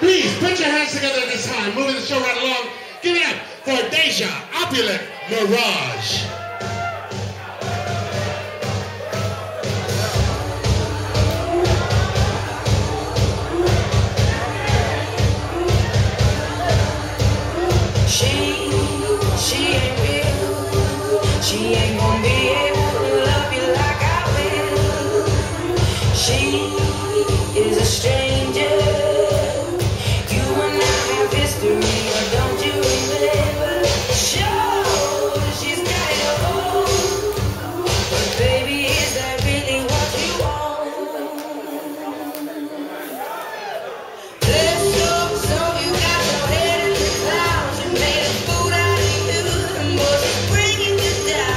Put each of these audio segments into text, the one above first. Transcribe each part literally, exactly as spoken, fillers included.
Please put your hands together at this time. Moving the show right along. Give it up for Deja Opulent Mirage. She ain't gonna be able to love you like I will. She is a stranger. You and I have history, but don't you remember? Sure, she's kinda old, but baby, is that really what you want? Let's go, so you got your head in the clouds. You made a fool out of you, and boy, it's bringing you down.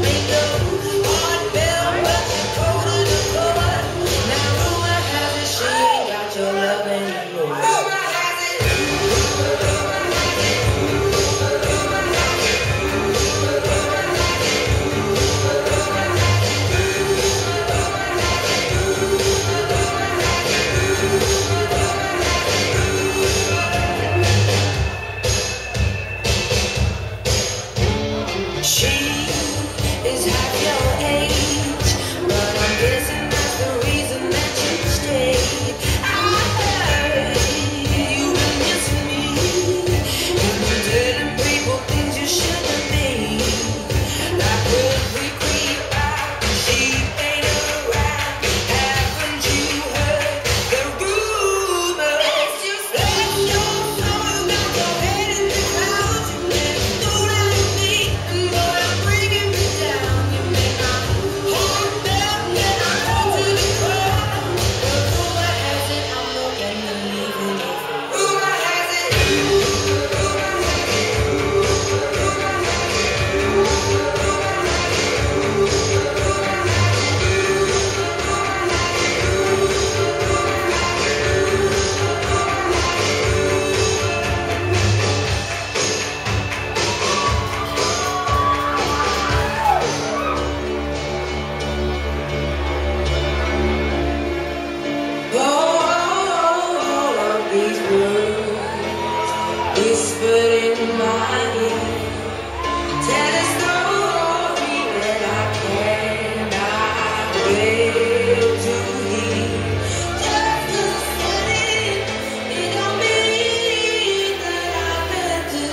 Whispered in my ear, tell a story that I cannot wait to hear. Just to say it don't mean that I meant to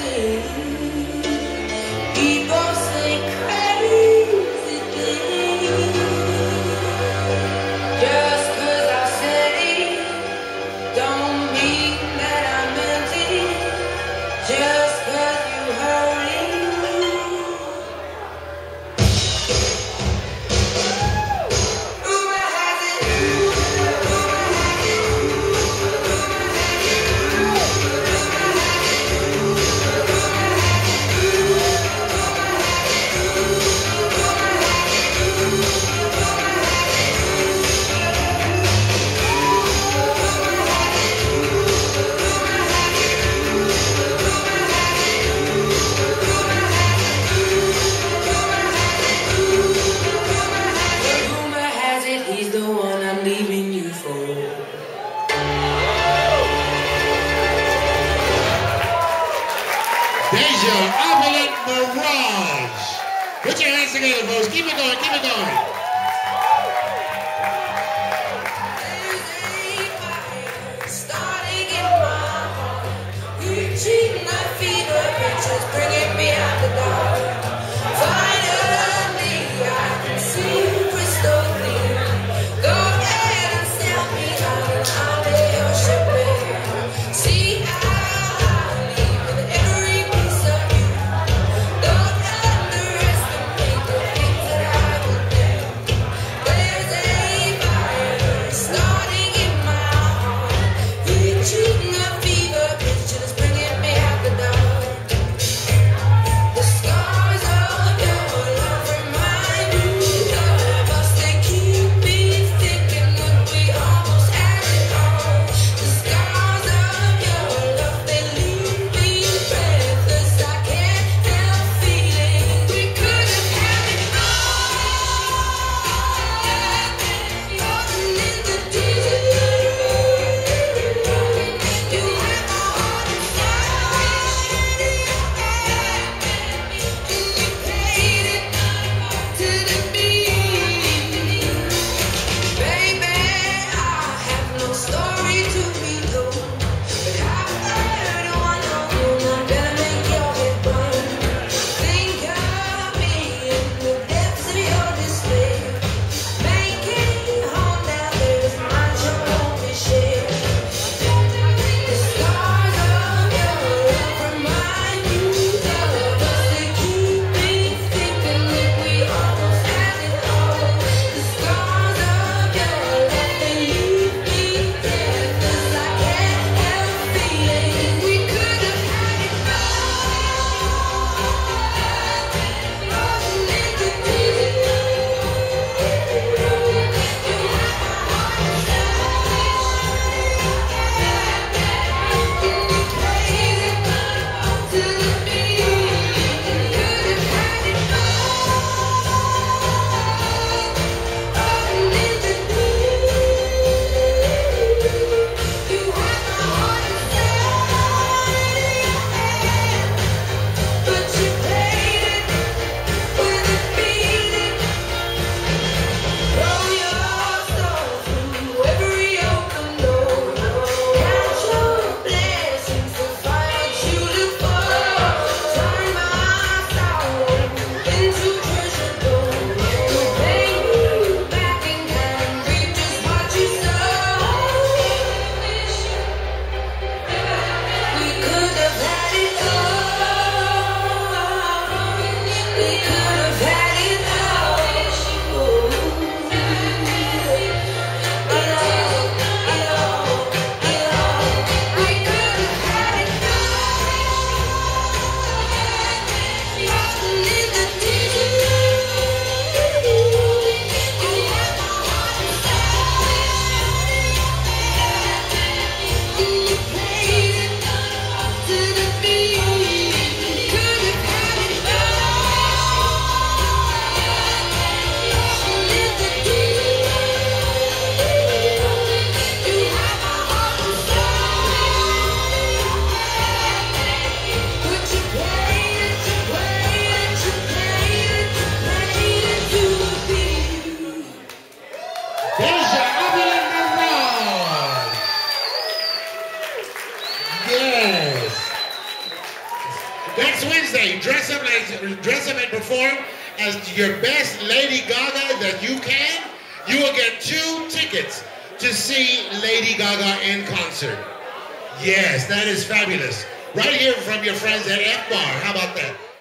leave. People say crazy things. Just 'cause I said it don't mean that I meant it. Just 'cause you heard it. Rumor has it. Rumor has it. Rumor has it. Rumor has it. Rumor has it. Rumor has it he's the one I'm leaving you for. Deja Opulent Mirage. Put your hands together, folks. Keep it going, keep it going. Starting in my heart, reaching my fever pitches, bringing me out the dark. Finally, I can see crystal clear. Go ahead and sell me out, and I'll lay your ship bare. See how I leave with every piece of you. Don't underestimate the things that I will do. Yes. Next Wednesday, dress up like dress up and perform as your best Lady Gaga that you can. You will get two tickets to see Lady Gaga in concert. Yes, that is fabulous. Right here from your friends at F Bar. How about that?